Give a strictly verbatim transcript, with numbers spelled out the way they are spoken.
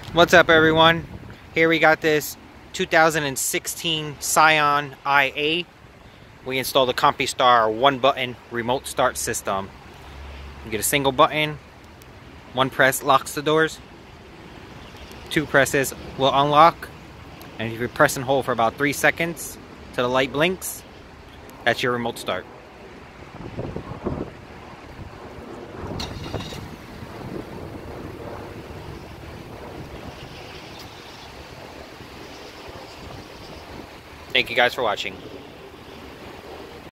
What's up, everyone? Here we got this two thousand sixteen Scion I A. We installed the compustar one button remote start system. You get a single button, one press locks the doors, two presses will unlock, and if you press and hold for about three seconds till the light blinks, that's your remote start. Thank you guys for watching.